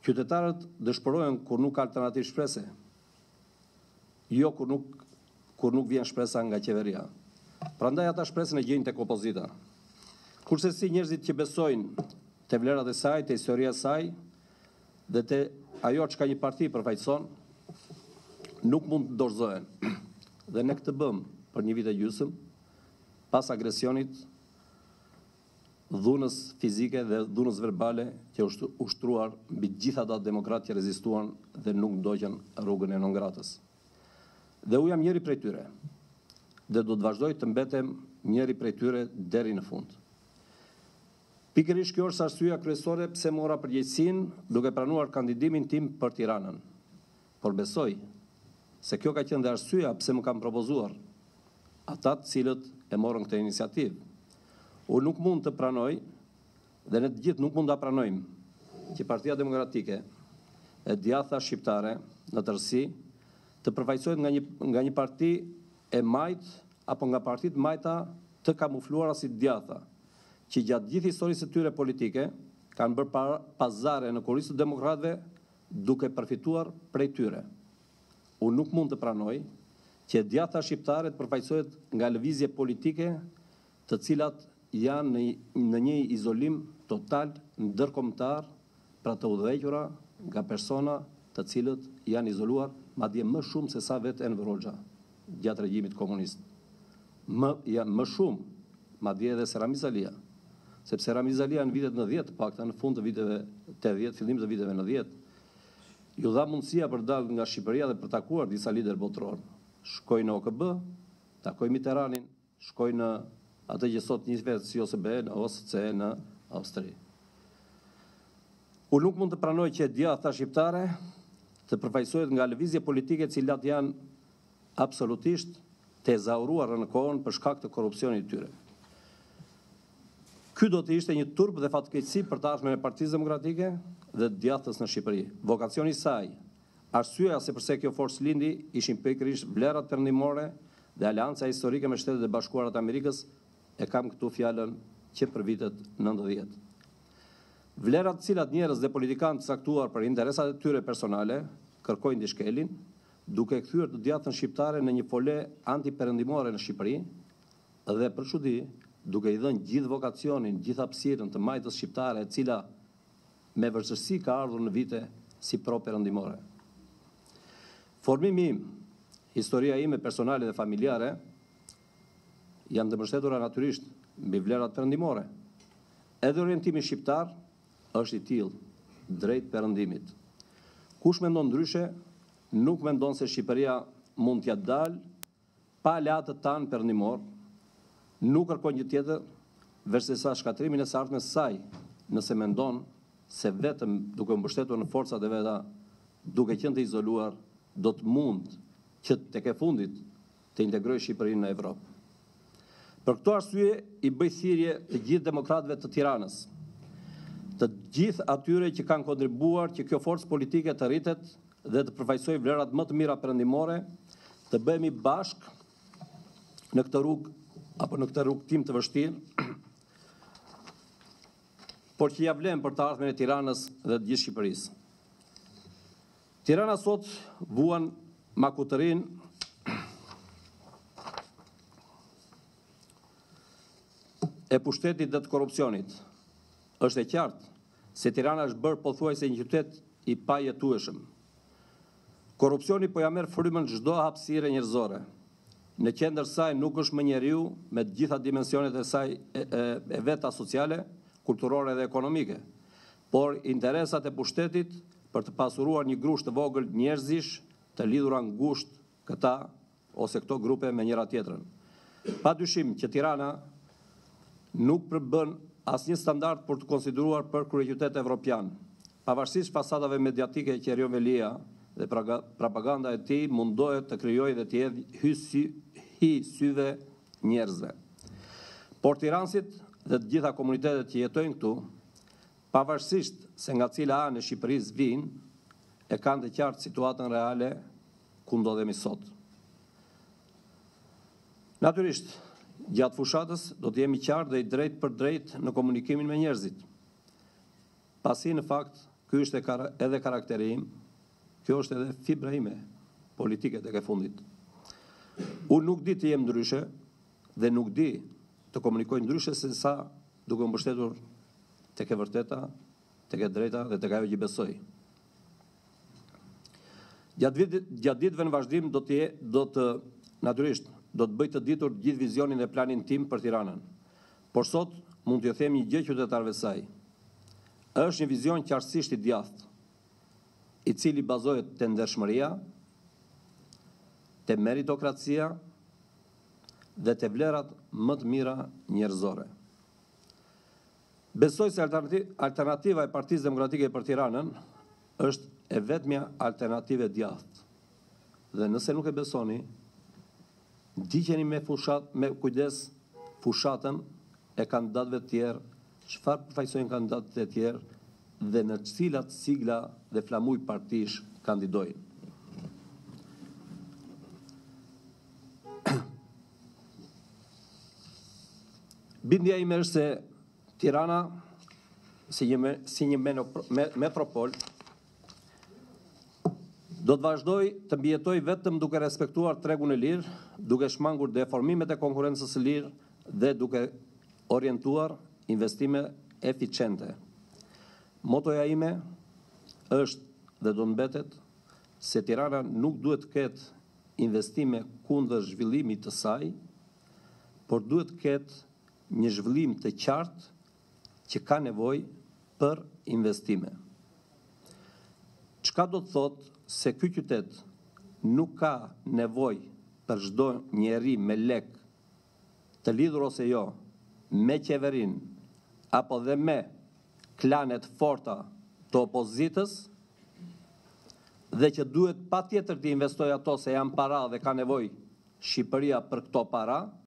Qytetarët dëshpërohen kur nuk ka alternativë shprese, jo kur nuk vjen shpresa nga qeveria. Prandaj ata shpresën e gjejnë tek opozita. Kurse si njerëzit që besojnë te vlerat e saj, te historia e saj dhe te ajo çka një parti përfaqëson, nuk mund të dorëzohen. Dhe ne këtë bëm për një vit e gjysmë, pas agresionit, dhunës fizike dhe dhunës verbale që ushtruar mbi gjithë ata demokratë që rezistuan dhe nuk ndoqën rrugën e non-gratës. Dhe u jam njëri prej tyre, dhe do të vazhdoj të mbetem njëri prej tyre deri në fund. Pikërisht kjo është arsyeja kryesore pse mora përgjegjësinë duke pranuar kandidimin tim për Tiranën. Por besoj se kjo ka qenë dhe arsyeja pse më kanë propozuar ata të cilët e morën këtë iniciativë. Unë nuk mund të pranoj, dhe ne të gjithë nuk mund ta pranojmë, që Partia Demokratike e djatha shqiptare në tërësi të përfaqësohet nga një parti e majt apo nga partitë majta të kamufluara si djatha, që gjatë gjithë historisë së tyre politike kanë bërë pazare në kurrizë të demokratëve duke përfituar prej tyre. Unë nuk mund të pranoj që djatha shqiptare të përfaqësohet nga lëvizje politike të cilat janë në një izolim total ndërkombëtar, pra të udhëhequra nga persona të cilët janë izoluar madje më shumë se sa vetë Enver Hoxha gjatë regjimit komunist. Më shumë, madje edhe se Ramiz Alia, sepse Ramiz Alia në vitet 90, pakta në fund të viteve 80, fillim të viteve 90, ju dha mundësia për dalë nga Shqipëria dhe për takuar disa lider botror. Shkoj në OKB, takoj Mitterrandin, shkoj në atë që sot njihet si OSBE në OSCE në Austri. Unë nuk mund të pranoj që djatha shqiptare të përfaqësohet nga lëvizje politike cilat janë absolutisht të ezauruara në kohën për shkak të korrupsionit të tyre. Ky do të ishte një turp dhe fatkeqësi për të ardhmen e Partisë Demokratike dhe djathës në Shqipëri. Vokacioni i saj, arsyeja se pse kjo forcë lindi, ishin pikërisht vlerat perëndimore dhe aleanca historike me Shtetet e Bashkuara të Amerikës, e kam këtu fjalën që për vitet 90. Vlerat cilat njerëz dhe politikanë të caktuar për interesat e tyre personale kërkojnë dishkelin, duke kthyer të djathën shqiptare në një fole antiperëndimore në Shqipëri dhe për çudi duke i dhënë gjithë vokacionin, gjithë hapësirën të majtës shqiptare e cila me vërtetësi ka ardhur në vite si pro-perëndimore. Formimi im, historia ime personale dhe familjare, jam të mbështetura natyrisht mbi vlerat perëndimore. Edhe orientimi shqiptar është i tillë, drejt perëndimit. Kush mendon ndryshe, nuk mendon se Shqipëria mund t'ja dalë pa aleatët tanë perëndimor, nuk kërkon gjë tjetër veçse shkatrimin e së ardhmes së saj, nëse mendon se vetëm duke u mbështetur në forcat e veta, duke qenë të izoluar, do të mund që tek e fundit të integrojë Shqipërinë në Evropë. Për këto arsye i bëj thirrje të gjithë demokratëve të Tiranës, të gjithë atyre që kanë kontribuar që kjo forcë politike të rritet dhe të përfaqësojë vlerat më të mira perëndimore, të bëhemi bashk në këtë rrugë apo në këtë rrugtim të vështirë, por që ja vlen për të ardhmen e Tiranës dhe të gjithë Shqipërisë. Tirana sot vuan makutërin e pushtetit dhe të korrupsionit. Është e qartë se Tirana është bërë pothuajse një qytet i pajetueshëm. Korrupsioni po ja merr frymën çdo hapësire njerëzore. Në qendër saj nuk është më njeriu me të gjitha dimensionet e saj e veta sociale, kulturore dhe ekonomike, por interesat e pushtetit për të pasuruar një grusht të vogël njerëzish të lidhura ngushtë këta ose këto grupe me njëra tjetrën. Padyshim që Tirana nuk përbën asnjë standard për të konsideruar për kryeqytet evropian. Pavarësisht fasadave mediatike që Erion Velia dhe propaganda e tij mundohet të krijojë dhe të hedhë hy syve njerëzve. Por tiranësit dhe të gjitha komunitetet që jetojnë këtu, pavarësisht se nga cila anë e Shqipërisë vinë, e kanë të qartë situatën reale ku ndodhemi sot. Natyrisht, gjatë fushatës do të jemi qartë dhe i drejt për drejt në komunikimin me njerëzit. Pasi në fakt ky është edhe karakteri im, kjo është edhe fibra ime politike tek e fundit. Unë nuk di të jem ndryshe dhe nuk di të komunikoj ndryshe se sa duke mbështetur tek e vërteta, tek e drejta dhe tek ajo që besoj. Gjatë ditëve në vazhdim natyrisht do të bëj të ditur gjithë vizionin dhe planin tim për Tiranën. Por sot mund t'ju them një gjë qytetarëve të saj. Është një vizion qartësisht i djathtë, i cili bazohet te ndershmëria, te meritokracia dhe te vlerat më të mira njerëzore. Besoj se alternativa e Partisë Demokratike për Tiranën është e vetmja alternativë e djathtë. Dhe nëse nuk e besoni, ndiqeni me kujdes fushatën e kandidatëve të tjerë, çfarë përfaqësojnë kandidatët e tjerë dhe në cilat sigla dhe flamuj partish kandidojnë. Bindja ime është se Tirana, si një metropol, do të vazhdoj të mbijetoj vetëm duke respektuar tregun e lirë, duke shmangur deformimet e konkurrencës së lirë dhe duke orientuar investime eficiente. Motoja ime është dhe do të mbetet se Tirana nuk duhet të ketë investime kundër zhvillimit të saj, por duhet të ketë një zhvillim të qartë që ka nevojë për investime. Çka do të thotë se ky qytet nuk ka nevojë për çdo njeri me lek të lidhur ose jo me qeverin apo dhe me klanet forta të opozitës dhe që duhet patjetër të investojë ato se janë para dhe ka nevojë Shqipëria për këto para,